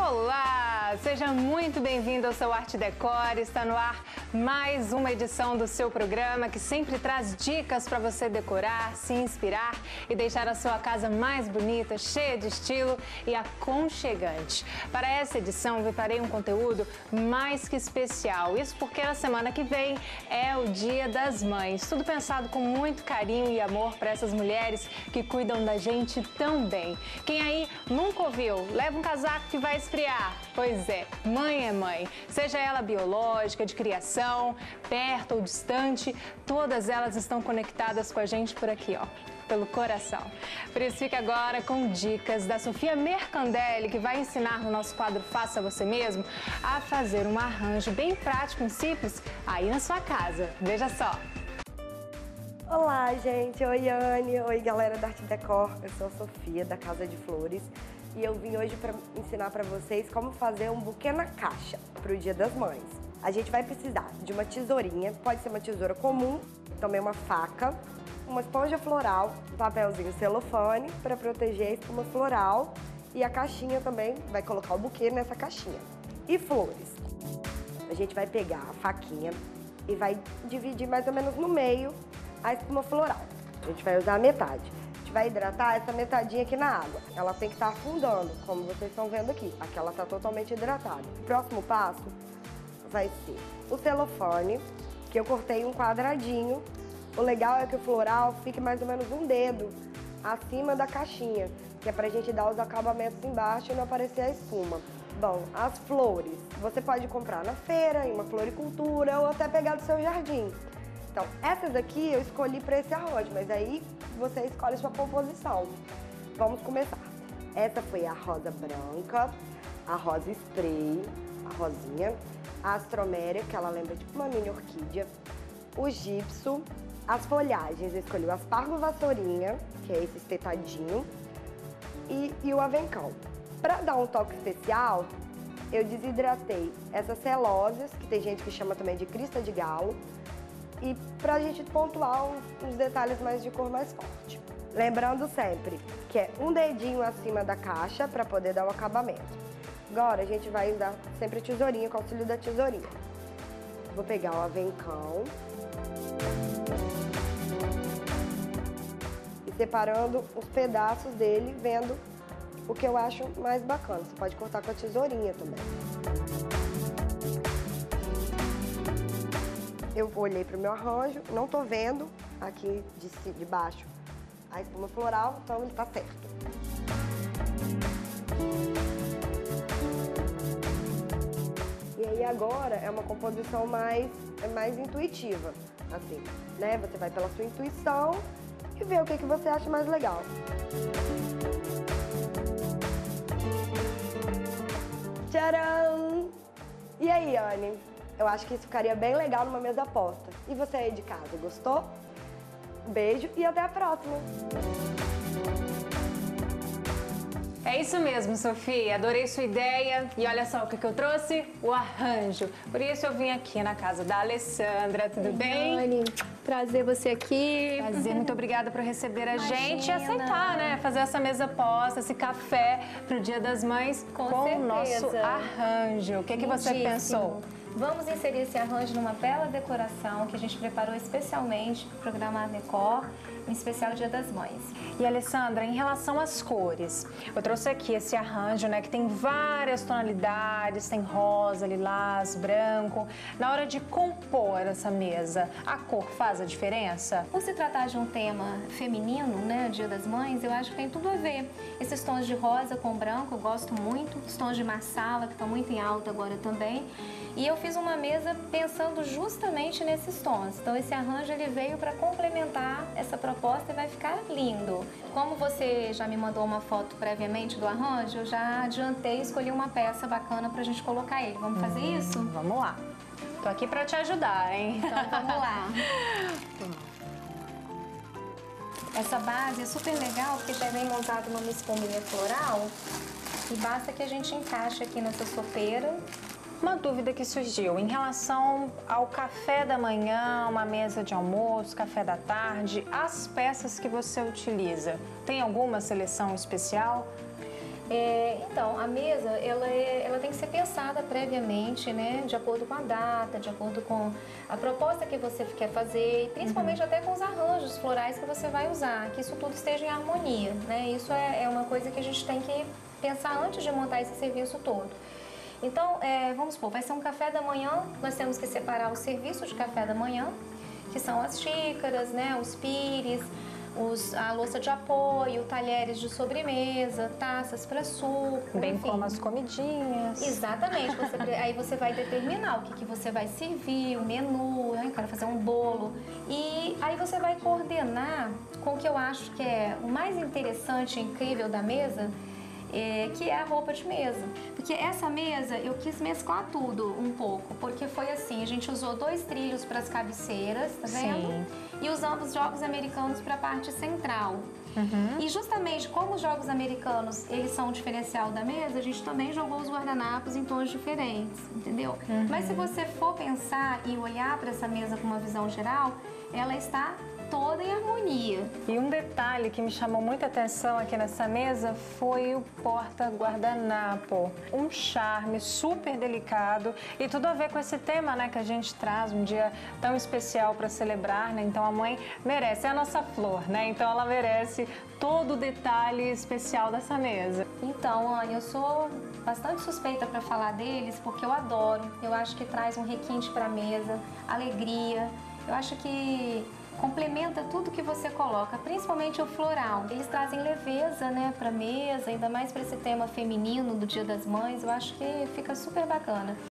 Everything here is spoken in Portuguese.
Olá, seja muito bem-vindo ao seu Arte Decor. Está no ar mais uma edição do seu programa que sempre traz dicas para você decorar, se inspirar e deixar a sua casa mais bonita, cheia de estilo e aconchegante. Para essa edição, preparei um conteúdo mais que especial. Isso porque na semana que vem é o Dia das Mães. Tudo pensado com muito carinho e amor para essas mulheres que cuidam da gente tão bem. Quem aí nunca ouviu? Leva um casaco que vai esfriar. Pois é, mãe é mãe. Seja ela biológica, de criação, perto ou distante, todas elas estão conectadas com a gente por aqui, ó, pelo coração. Por isso fica agora com dicas da Sofia Mercandelli, que vai ensinar no nosso quadro Faça Você Mesmo a fazer um arranjo bem prático e simples aí na sua casa. Veja só! Olá, gente! Oi, Anne! Oi, galera da Arte Decor! Eu sou a Sofia, da Casa de Flores, e eu vim hoje para ensinar para vocês como fazer um buquê na caixa para o Dia das Mães. A gente vai precisar de uma tesourinha, pode ser uma tesoura comum, também uma faca, uma esponja floral, um papelzinho celofane para proteger a espuma floral e a caixinha também, vai colocar o buquê nessa caixinha. E flores. A gente vai pegar a faquinha e vai dividir mais ou menos no meio a espuma floral. A gente vai usar a metade. A gente vai hidratar essa metadinha aqui na água. Ela tem que estar afundando, como vocês estão vendo aqui. Aqui ela está totalmente hidratada. O próximo passo vai ser o celofane, que eu cortei um quadradinho. O legal é que o floral fique mais ou menos um dedo acima da caixinha, que é pra gente dar os acabamentos embaixo e não aparecer a espuma. Bom, as flores, você pode comprar na feira, em uma floricultura ou até pegar do seu jardim. Então, essas aqui eu escolhi para esse arranjo, mas aí você escolhe sua composição. Vamos começar. Essa foi a rosa branca, a rosa spray, a rosinha, a astroméria, que ela lembra tipo uma mini orquídea, o gipso, as folhagens, eu escolhi o aspargo vassourinha, que é esse espetadinho, e o avencão. Para dar um toque especial, eu desidratei essas celoses, que tem gente que chama também de crista de galo, e pra gente pontuar uns detalhes mais de cor mais forte. Lembrando sempre que é um dedinho acima da caixa para poder dar o acabamento. Agora a gente vai usar sempre a tesourinha, com o auxílio da tesourinha. Vou pegar o avencão e separando os pedaços dele, vendo o que eu acho mais bacana. Você pode cortar com a tesourinha também. Eu olhei para o meu arranjo, não tô vendo aqui de baixo a espuma floral, então ele tá certo. E aí agora é uma composição mais intuitiva, assim, né? Você vai pela sua intuição e vê o que você acha mais legal. Tcharam! E aí, Anne? Eu acho que isso ficaria bem legal numa mesa posta. E você aí de casa, gostou? Um beijo e até a próxima! É isso mesmo, Sofia. Adorei sua ideia. E olha só o que eu trouxe: o arranjo. Por isso eu vim aqui na casa da Alessandra. Tudo bem? Anne, prazer você aqui. Prazer, muito obrigada por receber a Imagina. gente e aceitar, né? Fazer essa mesa posta, esse café pro Dia das Mães com o nosso arranjo. O que você pensou? Vamos inserir esse arranjo numa bela decoração que a gente preparou especialmente para o programa Decor, em especial Dia das Mães. E Alessandra, em relação às cores, eu trouxe aqui esse arranjo, né, que tem várias tonalidades, tem rosa, lilás, branco. Na hora de compor essa mesa, a cor faz a diferença? Por se tratar de um tema feminino, né, Dia das Mães, eu acho que tem tudo a ver. Esses tons de rosa com branco eu gosto muito, os tons de marsala, que estão muito em alta agora também. E eu fiz uma mesa pensando justamente nesses tons. Então esse arranjo ele veio para complementar essa proposta e vai ficar lindo. Como você já me mandou uma foto previamente do arranjo, eu já adiantei e escolhi uma peça bacana para a gente colocar ele. Vamos fazer isso? Vamos lá. Tô aqui para te ajudar, hein? Então vamos lá. Essa base é super legal porque já vem montada numa espuminha floral e basta que a gente encaixe aqui nessa sopeira. Uma dúvida que surgiu em relação ao café da manhã, uma mesa de almoço, café da tarde, as peças que você utiliza. Tem alguma seleção especial? Então, a mesa, ela é tem que ser pensada previamente, né? De acordo com a data, de acordo com a proposta que você quer fazer e principalmente até com os arranjos florais que você vai usar, que isso tudo esteja em harmonia, né? Isso é uma coisa que a gente tem que pensar antes de montar esse serviço todo. Então, vamos supor, vai ser um café da manhã, nós temos que separar o serviço de café da manhã, que são as xícaras, né, os pires, a louça de apoio, talheres de sobremesa, taças para suco, Bem enfim. como as comidinhas. Exatamente, aí você vai determinar o que você vai servir, o menu, eu quero fazer um bolo. E aí você vai coordenar com o que eu acho que é o mais interessante e incrível da mesa, que é a roupa de mesa. Porque essa mesa eu quis mesclar tudo um pouco, porque foi assim, a gente usou 2 trilhos para as cabeceiras, tá vendo? Sim. E usamos jogos americanos para a parte central. E justamente como os jogos americanos, eles são o diferencial da mesa, a gente também jogou os guardanapos em tons diferentes, entendeu? Mas se você for pensar e olhar para essa mesa com uma visão geral, ela está toda em harmonia. E um detalhe que me chamou muita atenção aqui nessa mesa foi o porta-guardanapo. Um charme super delicado e tudo a ver com esse tema, né, que a gente traz, um dia tão especial para celebrar, né? Então a mãe merece, é a nossa flor, né? Então ela merece todo o detalhe especial dessa mesa. Então, Anne, eu sou bastante suspeita para falar deles porque eu adoro. Eu acho que traz um requinte para a mesa, alegria. Eu acho que complementa tudo que você coloca, principalmente o floral. Eles trazem leveza, né, para mesa, ainda mais para esse tema feminino do Dia das Mães. Eu acho que fica super bacana.